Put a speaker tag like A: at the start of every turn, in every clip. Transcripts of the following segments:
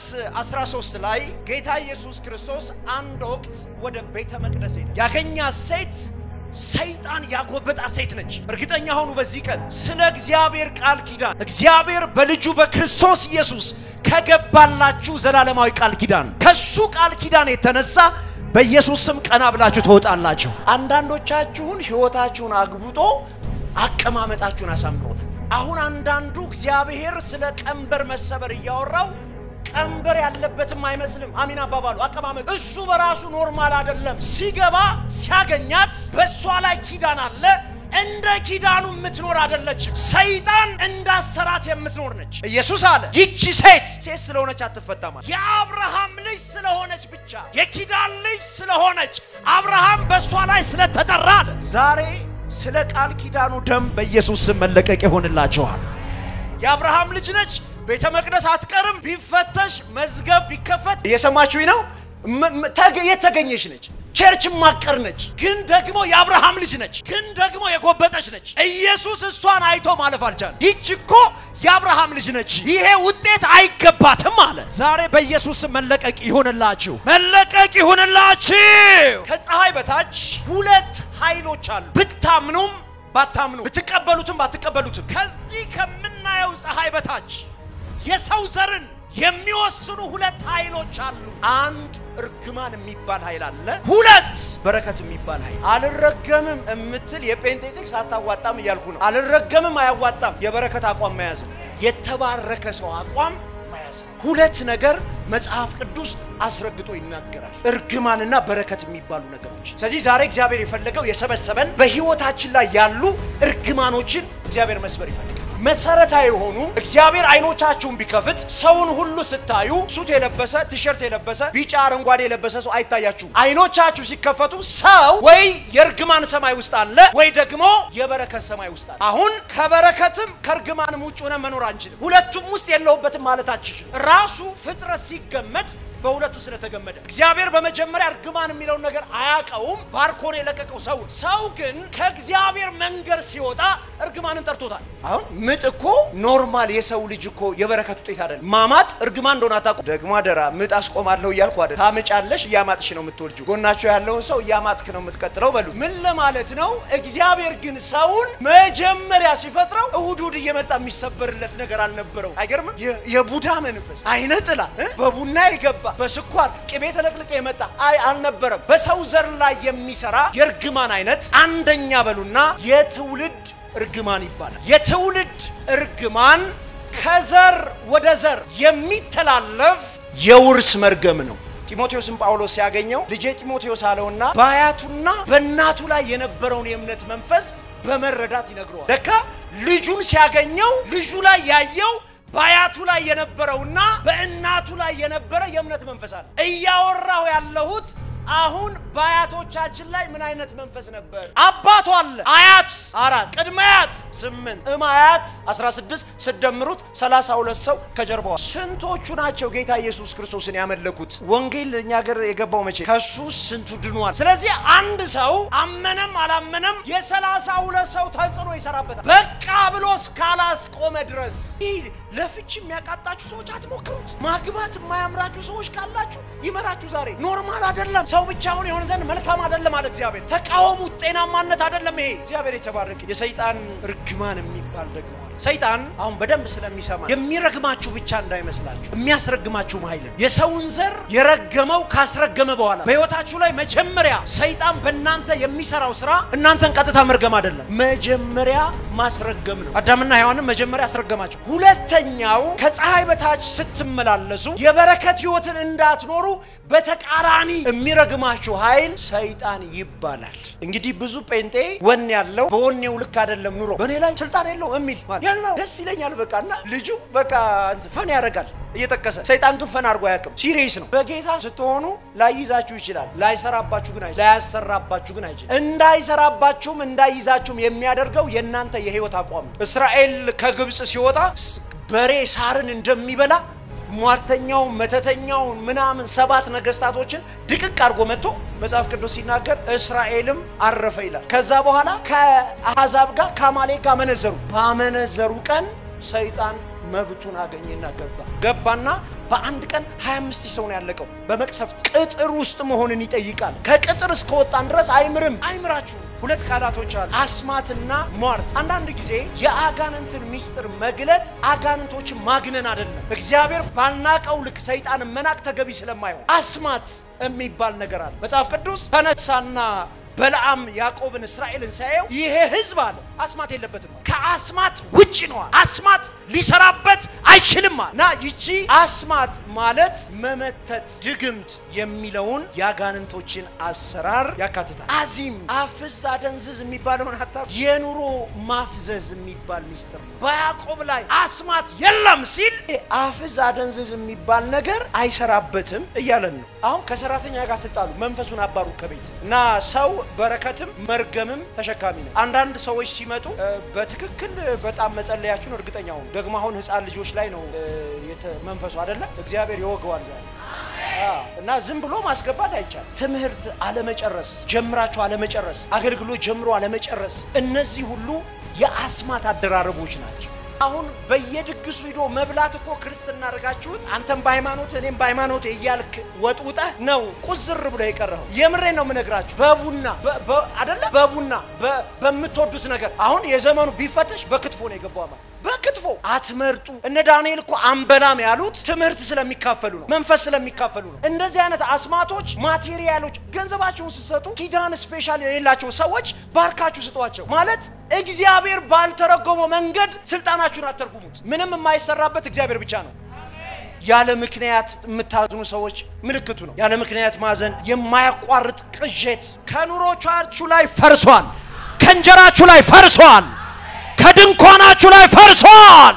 A: ሉቃስ 13 ላይ ጌታ ኢየሱስ ክርስቶስ አንድ ወቅት ወደ ቤተ መቅደስ ሄደ። ያገኛት ሴት ሰይጣን ያጎበጣት ሴት ነች። እርግጠኛ ሆኑ በዚህ ቀን ስለ እግዚአብሔር ቃል ኪዳን እግዚአብሔር በልጁ በክርስቶስ ኢየሱስ ከገባላችሁ ዘላለማዊ ቃል ኪዳን ከሱ ቃል ኪዳን የተነሳ በኢየሱስ ስም ቀና ብላችሁ ተወጣላችሁ። አንዳንዶቻችሁን ህይወታችሁን አግብጦ አቀማመጣችሁን አሳምሮታል። አሁን አንዳንዱ እግዚአብሔር ስለ ቀንበር መሰበር ያወራው ቀንበር ያለበትም አይመስልም። አሚን አባባሉ አቀማመጥ እሱ በራሱ ኖርማል አይደለም። ሲገባ ሲያገኛት በሷ ላይ ኪዳን አለ። እንደ ኪዳኑ የምትኖር አይደለችም። ሰይጣን እንዳሰራት የምትኖር ነች። ኢየሱስ አለ ይቺ ሴት ስለሆነች አትፈታም። የአብርሃም ልጅ ስለሆነች ብቻ የኪዳን ልጅ ስለሆነች አብርሃም በሷ ላይ ስለተጠራ ዛሬ ስለ ቃል ኪዳኑ ደም በኢየሱስ ስም መለቀቅ ይሆንላችኋል። የአብርሃም ልጅ ነች። ቤተ መቅደስ አትቀርም። ቢፈተሽ መዝገብ ቢከፈት እየሰማችሁኝ ነው። የተገኘች ነች። ቸርች ማቀር ነች። ግን ደግሞ የአብርሃም ልጅ ነች። ግን ደግሞ የጎበጠች ነች። ኢየሱስ እሷን አይቶ ማለፍ አልቻለም። ይችኮ የአብርሃም ልጅ ነች። ይሄ ውጤት አይገባትም አለ። ዛሬ በኢየሱስ መለቀቅ ይሆንላችሁ። መለቀቅ ይሆንላችሁ። ከፀሐይ በታች ሁለት ኃይሎች አሉ። ብታምኑም ባታምኑ ብትቀበሉትም ባትቀበሉትም ከዚህ ከምናየው ፀሐይ በታች የሰው ዘርን የሚወስኑ ሁለት ኃይሎች አሉ። አንድ እርግማን የሚባል ኃይል አለ። ሁለት በረከት የሚባል ኃይል። አልረገምም እምትል የጴንጤጤክስ አታዋጣም እያልኩ ነው። አልረገምም አያዋጣም። የበረከት አቋም መያዝ፣ የተባረከ ሰው አቋም መያዝ። ሁለት ነገር መጽሐፍ ቅዱስ አስረግጦ ይናገራል። እርግማንና በረከት የሚባሉ ነገሮች። ስለዚህ ዛሬ እግዚአብሔር የፈለገው የሰበሰበን በህይወታችን ላይ ያሉ እርግማኖችን እግዚአብሔር መስበር ይፈልጋል። መሰረታዊ ሆኑ እግዚአብሔር አይኖቻችሁን ቢከፍት ሰውን ሁሉ ስታዩ ሱት የለበሰ ቲሸርት የለበሰ ቢጫ አረንጓዴ የለበሰ ሰው አይታያችሁ። አይኖቻችሁ ሲከፈቱ ሰው ወይ የርግማን ሰማይ ውስጥ አለ ወይ ደግሞ የበረከት ሰማይ ውስጥ አለ። አሁን ከበረከትም ከርግማንም ውጭ ሆነ መኖር አንችልም። ሁለቱም ውስጥ የለውበትም ማለት አትችሉም። ራሱ ፍጥረት ሲገመድ በሁለቱ ስለተገመደ እግዚአብሔር በመጀመሪያ እርግማን የሚለው ነገር አያቀውም። ባርኮን የለቀቀው ሰው ግን ከእግዚአብሔር መንገር ሲወጣ እርግማንን ጠርቶታል። አሁን ምጥኮ ኖርማል የሰው ልጅ እኮ የበረከት ውጤት አይደለም። ማማጥ እርግማን እንደሆነ አታውቁ። ደግሞ አደራ ምጥ አስቆማለሁ እያልኩ አይደል። ታመጫለሽ እያማጥሽ ነው የምትወልጂው። ጎናቸው ያለውን ሰው እያማጥክ ነው የምትቀጥለው በሉ። ምን ለማለት ነው? እግዚአብሔር ግን ሰውን መጀመሪያ ሲፈጥረው እሁድ እየመጣ የሚሰበርለት ነገር አልነበረው። አይገርምም? የቡዳ መንፈስ አይነጥላ በቡና ይገባ በስኳር ቅቤ ተለቅልቀ የመጣ አልነበረም። በሰው ዘር ላይ የሚሰራ የርግማን አይነት አንደኛ በሉና የትውልድ እርግማን ይባላል። የትውልድ እርግማን ከዘር ወደ ዘር የሚተላለፍ የውርስ መርገም ነው። ጢሞቴዎስን ጳውሎስ ሲያገኘው ልጄ ጢሞቴዎስ አለውና በአያቱና በእናቱ ላይ የነበረውን የእምነት መንፈስ በመረዳት ይነግረዋል። ለካ ልጁን ሲያገኘው ልጁ ላይ ያየው ባያቱ ላይ የነበረውና በእናቱ ላይ የነበረ የእምነት መንፈስ አለ። እያወራው ያለሁት አሁን ባያቶቻችን ላይ ምን አይነት መንፈስ ነበር? አባቱ አለ፣ አያት 4፣ ቅድመ አያት 8፣ እማያት 16 ስደምሩት 32 ሰው ከጀርባው። ስንቶቹ ናቸው ጌታ ኢየሱስ ክርስቶስን ያመለኩት? ወንጌል እኛ ሀገር የገባው መቼ? ከሱ ስንቱ ድኗል። ስለዚህ አንድ ሰው አመነም አላመነም የ32 ሰው ተጽዕኖ ይሰራበታል። በቃ ብሎ እስካላስቆመ ድረስ ለፍቺ የሚያቃጣችሁ ሰዎች አትሞክሩት። ማግባት የማያምራችሁ ሰዎች ካላችሁ ይመራችሁ። ዛሬ ኖርማል አይደለም። ሰው ብቻውን የሆነ ዘንድ መልካም አይደለም አለ እግዚአብሔር። ተቃወሙ። ጤናማነት አይደለም ይሄ። እግዚአብሔር የተባረከ። የሰይጣን እርግማን የሚባል ደግሞ ሰይጣን አሁን በደንብ ስለሚሰማ የሚረግማችሁ ብቻ እንዳይመስላችሁ የሚያስረግማችሁ ኃይል የሰውን ዘር የረገመው ካስረገመ በኋላ በህይወታችሁ ላይ መጀመሪያ ሰይጣን በእናንተ የሚሰራው ስራ እናንተን ቀጥታ መርገም አይደለም፣ መጀመሪያ ማስረገም ነው። አዳምና ሔዋንን መጀመሪያ አስረገማቸው። ሁለተኛው ከፀሐይ በታች ስትመላለሱ የበረከት ህይወትን እንዳትኖሩ በተቃራኒ የሚረግማችሁ ኃይል ሰይጣን ይባላል። እንግዲህ ብዙ ጴንጤ ወን ያለው በወኔው ልክ አይደለም ኑሮ በኔ ላይ ስልጣን የለውም የሚል ማለት ያለው ደስ ይለኛል በቃና ልጁ በቃ ፈን ያረጋል እየተከሰ። ሰይጣን ግን ፈን አርጎ ያቀም ሲሪየስ ነው። በጌታ ስትሆኑ ላይይዛችሁ ይችላል፣ ላይሰራባችሁ ግን አይችልም፣ ላያሰራባችሁ ግን አይችልም። እንዳይሰራባችሁም እንዳይይዛችሁም የሚያደርገው የናንተ የህይወት አቋም። እስራኤል ከግብጽ ሲወጣ በሬ ሳርን እንደሚበላ ሟርተኛው መተተኛው ምናምን 7 ነገስታቶችን ድቅቅ አርጎ መጥቶ መጽሐፍ ቅዱስ ሲናገር እስራኤልም አረፈ ይላል። ከዛ በኋላ ከአሕዛብ ጋር ከአማሌቅ ጋር መነዘሩ። ባመነዘሩ ቀን ሰይጣን መብቱን አገኘና ገባና በአንድ ቀን 25 ሰው ነው ያለቀው በመቅሰፍት ቅጥር ውስጥ መሆንን ይጠይቃል ከቅጥር እስከወጣን ድረስ አይምራችሁ ሁለት ቃላቶች አሉ አስማትና ሟርት አንዳንድ ጊዜ የአጋንንትን ሚስጥር መግለጥ አጋንንቶችን ማግነን አይደለም እግዚአብሔር ባልናቀው ልክ ሰይጣን መናቅ ተገቢ ስለማይሆን አስማት የሚባል ነገር አለ መጽሐፍ ቅዱስ ተነሳና በለዓም ያዕቆብን እስራኤልን ሳየው ይሄ ህዝብ አለ አስማት የለበትም ከአስማት ውጪ ነው አስማት ሊሰራበት አይችልም ና ይቺ አስማት ማለት መመተት ድግምት የሚለውን ያጋንንቶችን አሰራር ያካትታል አዚም አፍዝ አደንዝዝ የሚባለውን አታ የኑሮ ማፍዘዝ የሚባል ሚስጥር በያዕቆብ ላይ አስማት የለም ሲል አፍዝ አደንዝዝ የሚባል ነገር አይሰራበትም እያለን ነው አሁን ከሰራተኛ ጋር ተጣሉ መንፈሱን አባሩ ከቤት እና ሰው በረከትም መርገምም ተሸካሚ ነው አንዳንድ ሰዎች ሲመጡ በትክክል በጣም መጸለያችሁን እርግጠኛው ደግሞ አሁን ህፃን ልጆች ላይ ነው መንፈሱ አይደለ እግዚአብሔር ይወገዋል ዛሬ እና ዝም ብሎ ማስገባት አይቻል ትምህርት አለመጨረስ ጀምራችሁ አለመጨረስ አገልግሎት ጀምሮ አለመጨረስ እነዚህ ሁሉ የአስማት አደራረቦች ናቸው አሁን በየድግሱ ሄዶ መብላት እኮ ክርስትና አርጋችሁት አንተም በሃይማኖት እኔም በሃይማኖት እያልክ ወጥውጣ ነው ቁዝር ብሎ ይቀርው የምሬ ነው ምነግራችሁ በቡና አይደለ በቡና በመትወዱት ነገር አሁን የዘመኑ ቢፈተሽ በክትፎ ነው የገባው ማለት በክትፎ አትመርጡ እነ ዳንኤል እኮ አንበላም ያሉት ትምህርት ስለሚካፈሉ ነው መንፈስ ስለሚካፈሉ ነው እንደዚህ አይነት አስማቶች ማቴሪያሎች ገንዘባቸውን ሲሰጡ ኪዳን ስፔሻል የሌላቸው ሰዎች ባርካችሁ ስጧቸው ማለት እግዚአብሔር ባልተረጎመው መንገድ ስልጣናችሁን አተርጉሙት ምንም የማይሰራበት እግዚአብሔር ብቻ ነው ያለ ምክንያት የምታዝኑ ሰዎች ምልክቱ ነው ያለ ምክንያት ማዘን የማያቋርጥ ቅዠት ከኑሮቻችሁ ላይ ፈርሷል ከእንጀራችሁ ላይ ፈርሷል ከድንኳናችሁ ላይ ፈርሷል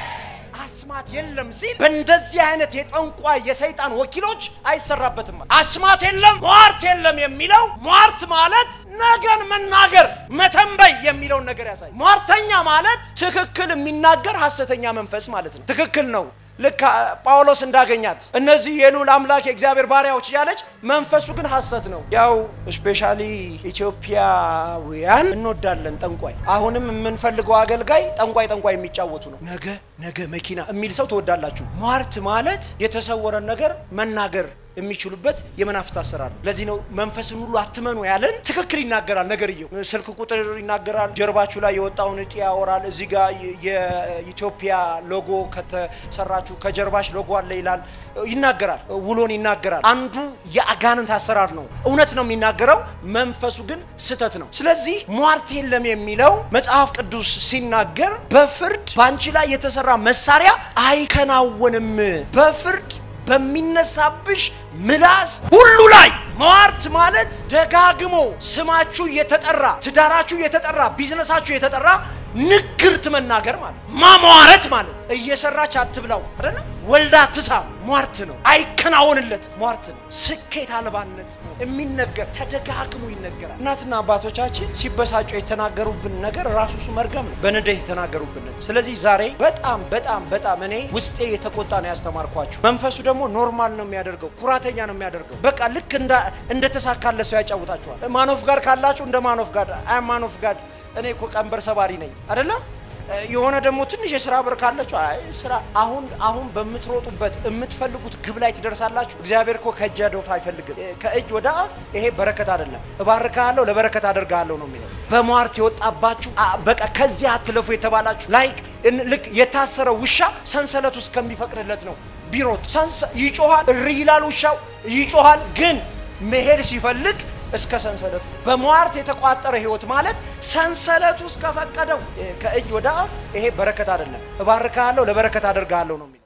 A: አስማት የለም ሲል በእንደዚህ አይነት የጠንቋይ የሰይጣን ወኪሎች አይሰራበትም አስማት የለም ሟርት የለም የሚለው ሟርት ማለት ነገን መናገር መተንበይ የሚለው ነገር ያሳይ ሟርተኛ ማለት ትክክል የሚናገር ሐሰተኛ መንፈስ ማለት ነው ትክክል ነው ለካ ጳውሎስ እንዳገኛት እነዚህ የሉል አምላክ የእግዚአብሔር ባሪያዎች ያለች መንፈሱ ግን ሐሰት ነው ያው ስፔሻሊ ኢትዮጵያውያን እንወዳለን ጠንቋይ አሁንም የምንፈልገው አገልጋይ ጠንቋይ የሚጫወቱ ነው ነገ መኪና የሚል ሰው ተወዳላችሁ ሟርት ማለት የተሰወረ ነገር መናገር የሚችሉበት የመናፍስት አሰራር ለዚህ ነው መንፈስን ሁሉ አትመኑ ያለን ትክክል ይናገራል ነገርየው ስልክ ቁጥር ይናገራል ጀርባችሁ ላይ የወጣውን እጢ ያወራል እዚህ ጋር የኢትዮጵያ ሎጎ ከተሰራችሁ ከጀርባሽ ሎጎ አለ ይላል ይናገራል ውሎን ይናገራል አንዱ የአጋንንት አሰራር ነው እውነት ነው የሚናገረው መንፈሱ ግን ስተት ነው ስለዚህ ሟርት የለም የሚለው መጽሐፍ ቅዱስ ሲናገር በፍርድ ባንቺ ላይ የተሰራ መሳሪያ አይከናወንም በፍርድ በሚነሳብሽ ምላስ ሁሉ ላይ ሟርት ማለት ደጋግሞ ስማችሁ የተጠራ ትዳራችሁ የተጠራ ቢዝነሳችሁ የተጠራ ንግርት መናገር ማለት ማሟረት ማለት እየሰራች አትብላው አይደል ወልዳ ትሳም ሟርት ነው አይከናወንለት ሟርት ነው ስኬት አልባነት የሚነገር ተደጋግሞ ይነገራል እናትና አባቶቻችን ሲበሳጩ የተናገሩብን ነገር ራሱሱ መርገም ነው በነደህ የተናገሩብን ስለዚህ ዛሬ በጣም እኔ ውስጤ የተቆጣ ነው ያስተማርኳችሁ መንፈሱ ደግሞ ኖርማል ነው የሚያደርገው ኩራተኛ ነው የሚያደርገው በቃ ልክ እንደ ተሳካለ ሰው ያጫውታችኋል ማኖፍ ጋር ካላችሁ እንደ ማኖፍ ጋር ማኖፍ ጋር እኔ እኮ ቀንበር ሰባሪ ነኝ አይደለ የሆነ ደግሞ ትንሽ የሥራ ብር ካላችሁ አይ ስራ አሁን በመትሮጡበት የምትፈልጉት ግብ ላይ ትደርሳላችሁ እግዚአብሔር እኮ ከእጅ አይፈልግም ከእጅ ወደ አፍ ይሄ በረከት አይደለም እባርካለሁ ለበረከት አደርጋለሁ ነው የሚለው በሟርት የወጣባችሁ በቃ ከዚህ አትለፉ የተባላችሁ ላይክ ልክ የታሰረ ውሻ ሰንሰለት ውስጥ ከሚፈቅድለት ነው ቢሮት ይጮሃል ሪላል ውሻው ይጮሃል ግን መሄድ ሲፈልግ እስከ ሰንሰለቱ በሟርት የተቋጠረ ህይወት ማለት ሰንሰለቱ እስከ ፈቀደው ከእጅ ወደ አፍ ይሄ በረከት አይደለም እባርካለሁ ለበረከት አደርጋለሁ ነው